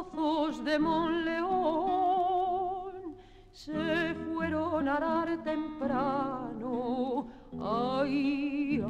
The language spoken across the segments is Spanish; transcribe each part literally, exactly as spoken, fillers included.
mozos de Monleón se fueron a arar temprano, ay,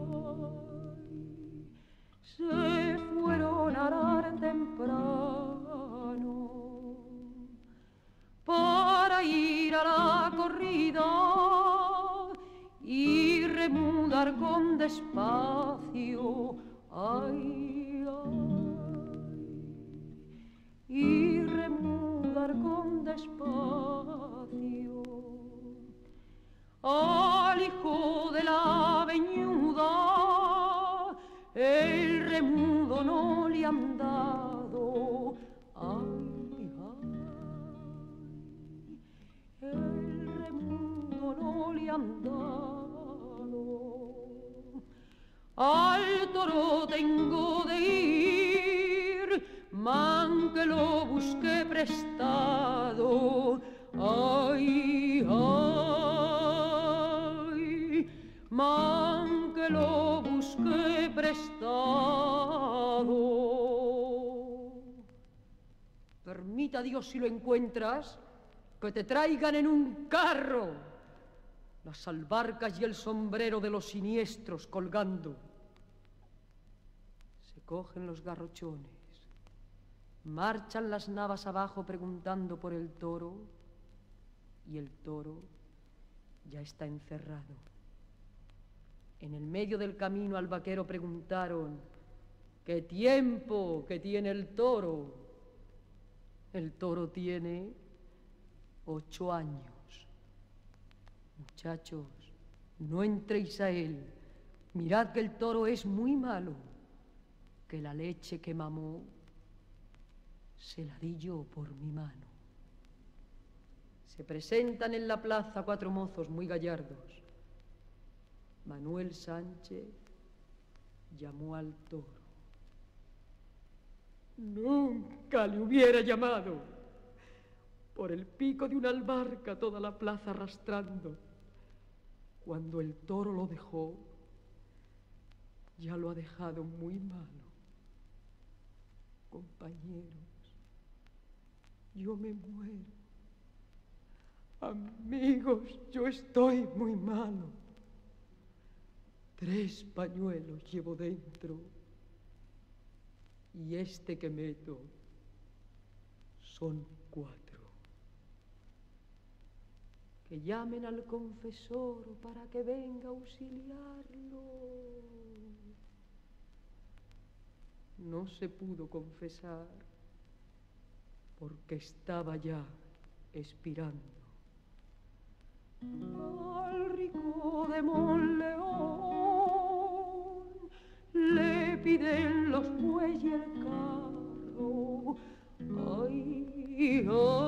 ay, se fueron a arar temprano para ir a la corrida y remudar con despacio, ay, ay, y remudar con despacio al hijo de la veñuda, el remudo no le han dado, ay, ay, el remudo no le han dado. Al toro tengo de ir, man que lo busque prestado, ay, ay, man que lo busque prestado. Permita Dios, si lo encuentras, que te traigan en un carro las albarcas y el sombrero de los siniestros colgando. Se cogen los garrochones, marchan las navas abajo preguntando por el toro, y el toro ya está encerrado. En el medio del camino al vaquero preguntaron: ¿qué tiempo que tiene el toro? El toro tiene ocho años. Muchachos, no entréis a él. Mirad que el toro es muy malo, que la leche que mamó se la di yo por mi mano. Se presentan en la plaza cuatro mozos muy gallardos. Manuel Sánchez llamó al toro. Nunca le hubiera llamado. Por el pico de una albarca toda la plaza arrastrando. Cuando el toro lo dejó, ya lo ha dejado muy malo. Compañeros, yo me muero. Amigos, yo estoy muy malo. Tres pañuelos llevo dentro y este que meto son cuatro. Que llamen al confesor para que venga a auxiliarlo. No se pudo confesar porque estaba ya expirando. Al rico de Monleón le piden los bueyes y el carro, ay,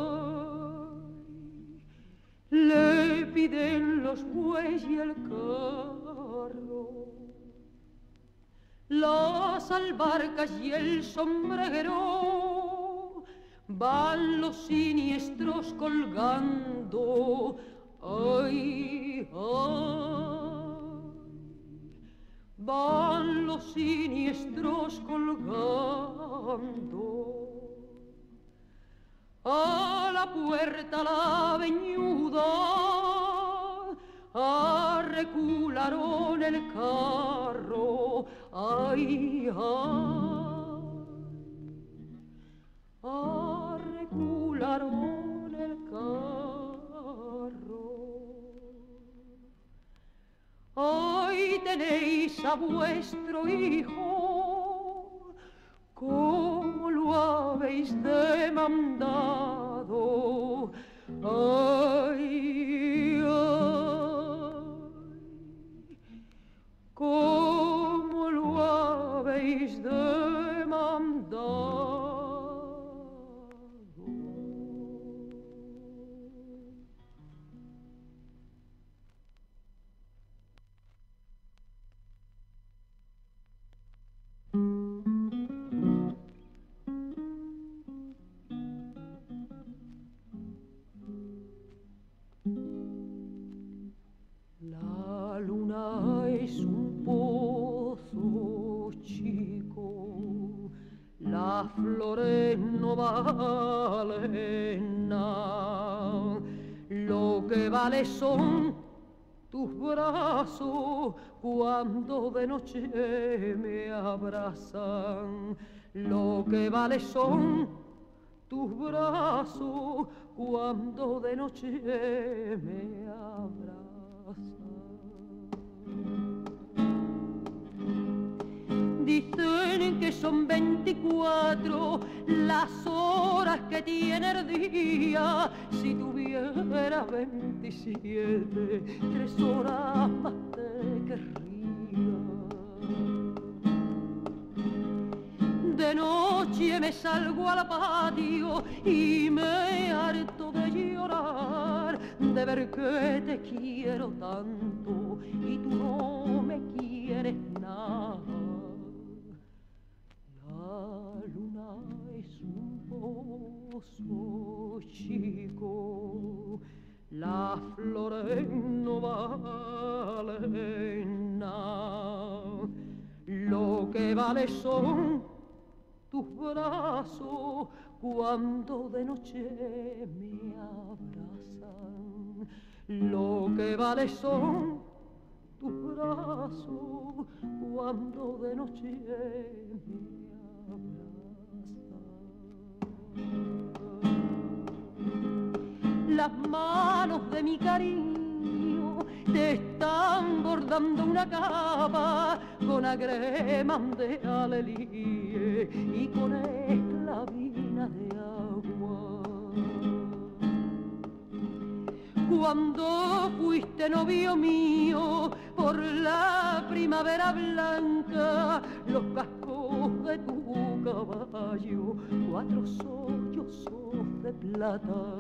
ay, le piden los bueyes y el carro, las albarcas y el sombrero, van los siniestros colgando, ay, ay, van los siniestros colgando. A la puerta la veñuda, arrecularon el carro, ay, ay, arrecularon el carro. Hoy tenéis a vuestro hijo, ¿cómo lo habéis demandado? Ay, ay, ¿cómo lo habéis demandado? La luna es un pozo chico las flores no valen nada, lo que vale son tus brazos cuando de noche me abrazan, lo que vale son tus brazos cuando de noche me abrazan. Dicen que son veinticuatro las horas que tiene el día, si tuviera veintisiete, tres horas más te querría. De noche me salgo al patio y me harto de llorar, de ver que te quiero tanto y tú no me quieres nada. La luna es un pozo chico, las flores no valen nada, lo que vale son tus brazos cuando de noche me abrazan, lo que vale son tus brazos cuando de noche me abrazan. Las manos de mi cariño te están bordando una capa con agremán de alelíe y con esclavina de agua. Cuando fuiste novio mío por la primavera blanca, los cascos de tu caballo, cuatro sollozos de plata.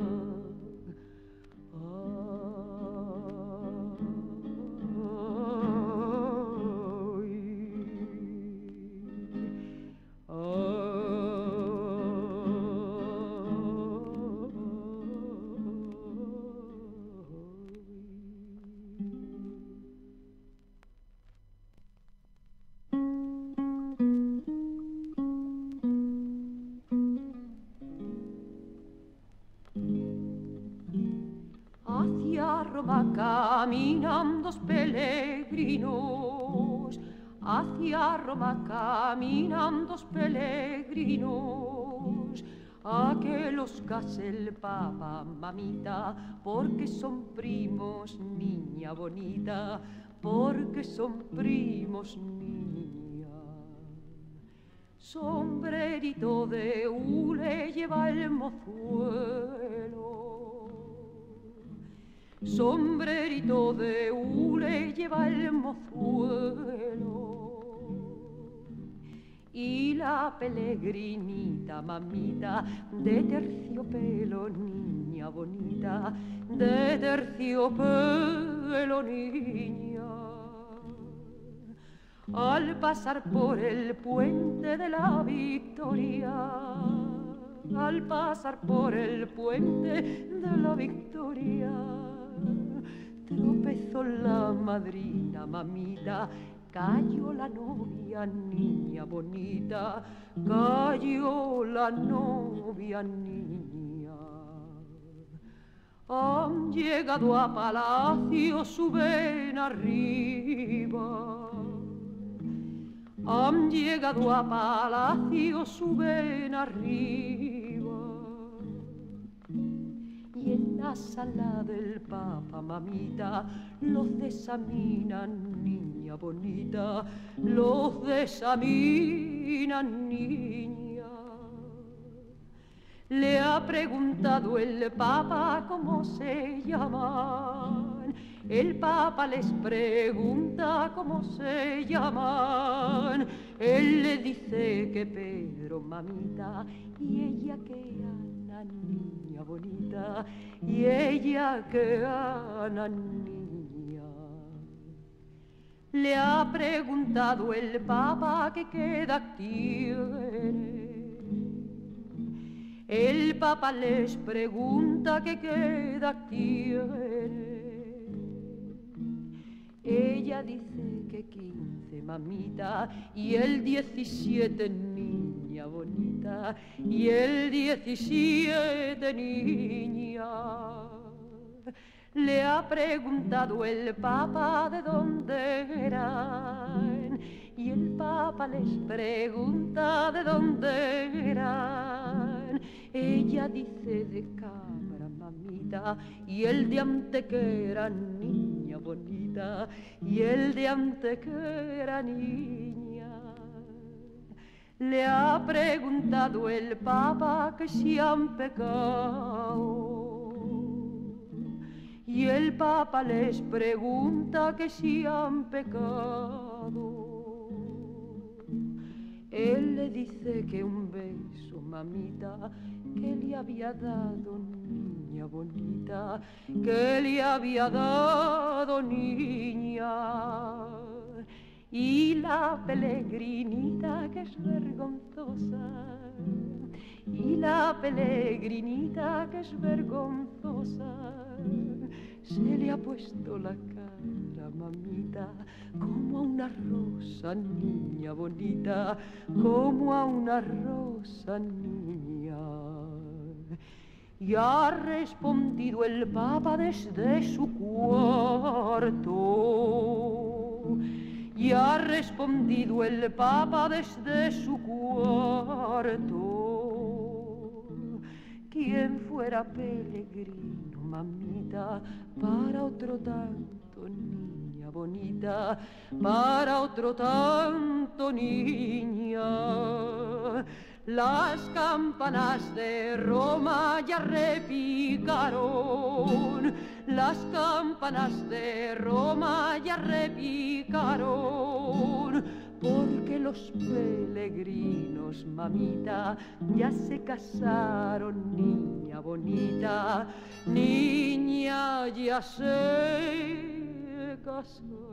Roma caminan dos peregrinos, hacia Roma caminan dos peregrinos, a que los case el Papa, mamita, porque son primos, niña bonita, porque son primos, niña. Sombrerito de hule lleva el mozuelo, sombrerito de hule lleva el mozuelo, y la peregrinita, mamita, de terciopelo, niña bonita, de terciopelo, niña. Al pasar por el puente de la Victoria, al pasar por el puente de la Victoria, tropezó la madrina, mamita, cayó la novia, niña bonita, cayó la novia, niña. Han llegado a palacio, suben arriba, han llegado a palacio, suben arriba, y en la sala del Papa, mamita, los desaminan, niña bonita, los desaminan, niña. Le ha preguntado el Papa cómo se llaman, el Papa les pregunta cómo se llaman, él le dice que Pedro, mamita, y ella que Ana, niña bonita, y ella que Ana, niña. Le ha preguntado el Papa que qué edad tiene, el Papa les pregunta que qué edad tiene. Ella dice que quince, mamita, y el diecisiete, niña bonita, mamita, y el diecisiete, niña. Le ha preguntado el Papa de dónde eran, y el Papa les pregunta de dónde eran. Ella dice de Cabra, mamita, y el de Antequera, niña bonita, y el de Antequera, niña. Le ha preguntado el Papa que si han pecado, y el Papa les pregunta que si han pecado. Él le dice que un beso, mamita, que le había dado, niña bonita, que le había dado, niña. Y la peregrinita que es vergonzosa, y la peregrinita que es vergonzosa, se le ha puesto la cara, mamita, como a una rosa, niña bonita, como a una rosa, niña. Y ha respondido el Papa desde su cuarto, y ha respondido el Papa desde su cuarto. Quien fuera peregrino, mamita, para otro tanto, niña bonita, para otro tanto, niña. Las campanas de Roma ya repicaron, las campanas de Roma ya repicaron, porque los peregrinos, mamita, ya se casaron, niña bonita, niña, ya se casaron.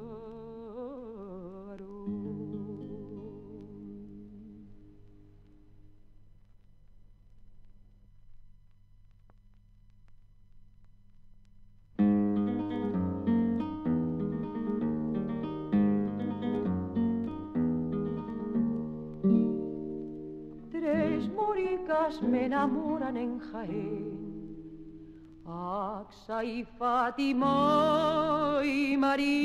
Tres moricas me enamoran en Jaén, Axa y Fátima y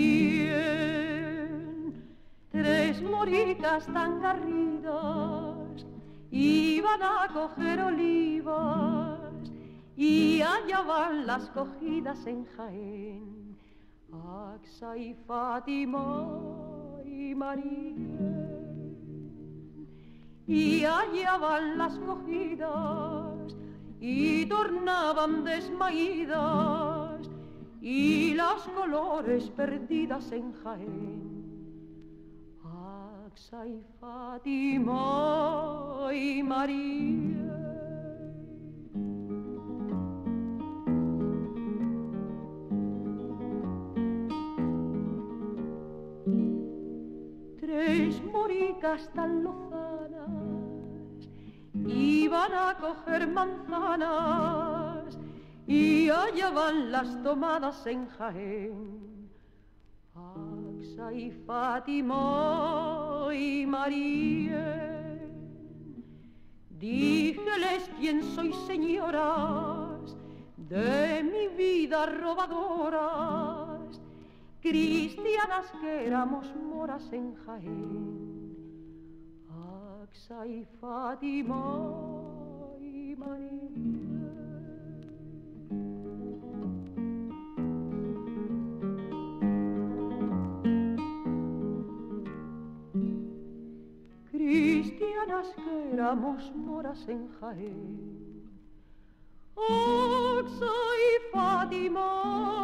Marien. Tres moricas tan garridas iban a coger olivas, y allá van las cogidas en Jaén, Axa y Fátima y Marien. Y allá van las cogidas y tornaban desmaídas, y las colores perdidas en Jaén, Axa y Fátima y María. Tres moricas tan lozanas iban a coger manzanas, y allá van las tomadas en Jaén, Axa y Fátima y María. Díjeles quién sois, señoras, de mi vida robadoras, cristianas que éramos moras en Jaén, Axa y Fátima y María. Cristianas que éramos moras en Jaén, Axa y Fátima